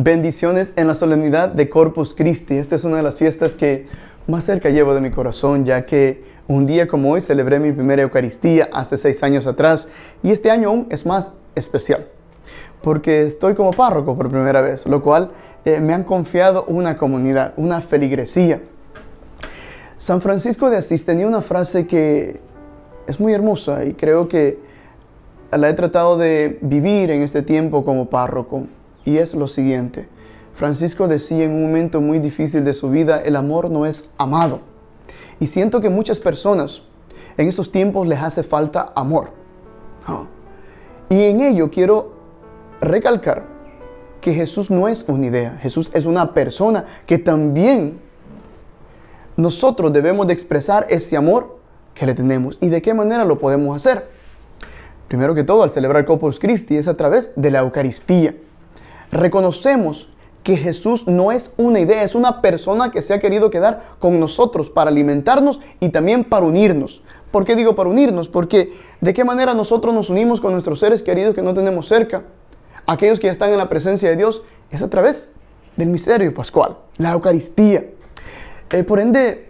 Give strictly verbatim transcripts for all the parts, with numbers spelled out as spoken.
Bendiciones en la solemnidad de Corpus Christi. Esta es una de las fiestas que más cerca llevo de mi corazón, ya que un día como hoy celebré mi primera Eucaristía hace seis años atrás, y este año aún es más especial, porque estoy como párroco por primera vez, lo cual eh, me han confiado una comunidad, una feligresía. San Francisco de Asís tenía una frase que es muy hermosa y creo que la he tratado de vivir en este tiempo como párroco, y es lo siguiente. Francisco decía en un momento muy difícil de su vida: el amor no es amado. Y siento que muchas personas en estos tiempos les hace falta amor. Oh. Y en ello quiero recalcar que Jesús no es una idea, Jesús es una persona que también nosotros debemos de expresar ese amor que le tenemos. ¿Y de qué manera lo podemos hacer? Primero que todo, al celebrar Corpus Christi, es a través de la Eucaristía. Reconocemos que Jesús no es una idea, es una persona que se ha querido quedar con nosotros para alimentarnos y también para unirnos. ¿Por qué digo para unirnos? Porque ¿de qué manera nosotros nos unimos con nuestros seres queridos que no tenemos cerca? Aquellos que ya están en la presencia de Dios, es a través del misterio pascual, la Eucaristía. Eh, por ende,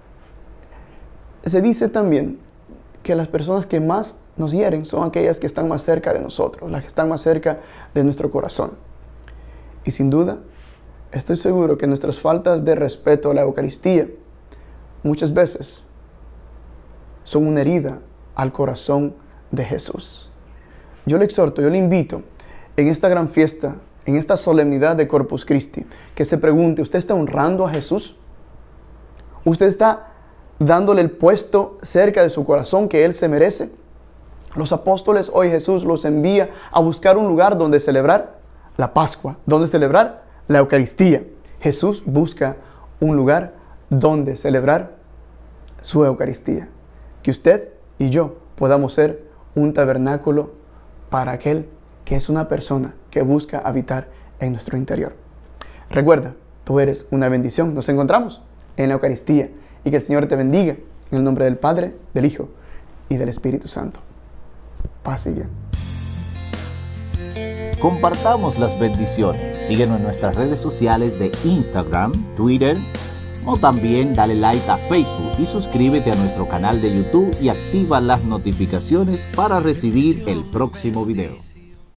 se dice también que las personas que más nos hieren son aquellas que están más cerca de nosotros, las que están más cerca de nuestro corazón. Y sin duda, estoy seguro que nuestras faltas de respeto a la Eucaristía muchas veces son una herida al corazón de Jesús. Yo le exhorto, yo le invito en esta gran fiesta, en esta solemnidad de Corpus Christi, que se pregunte: ¿usted está honrando a Jesús? ¿Usted está dándole el puesto cerca de su corazón que Él se merece? Los apóstoles, hoy Jesús los envía a buscar un lugar donde celebrar la Pascua, donde celebrar la Eucaristía. Jesús busca un lugar donde celebrar su Eucaristía. Que usted y yo podamos ser un tabernáculo para aquel que es una persona que busca habitar en nuestro interior. Recuerda, tú eres una bendición. Nos encontramos en la Eucaristía, y que el Señor te bendiga en el nombre del Padre, del Hijo y del Espíritu Santo. Paz y bien. Compartamos las bendiciones. Síguenos en nuestras redes sociales de Instagram, Twitter, o también dale like a Facebook y suscríbete a nuestro canal de YouTube y activa las notificaciones para recibir el próximo video.